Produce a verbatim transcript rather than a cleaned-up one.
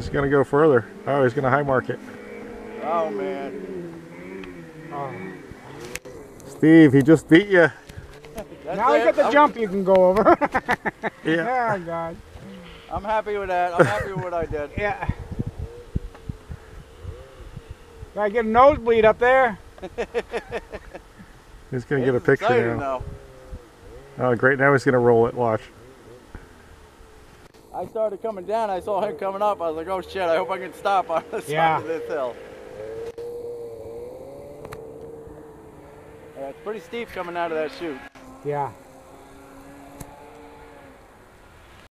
He's going to go further. Oh, he's going to high mark it. Oh, man. Oh. Steve, he just beat you. Now you got the I'm... jump you can go over. Yeah. Oh, God. I'm happy with that. I'm happy with what I did. Yeah. Gotta get a nosebleed up there. He's going to get a picture exciting, now. Though. Oh, great. Now he's going to roll it. Watch. I started coming down. I saw him coming up. I was like, oh, shit. I hope I can stop on the yeah. side of this hill. Yeah, it's pretty steep coming out of that chute. Yeah.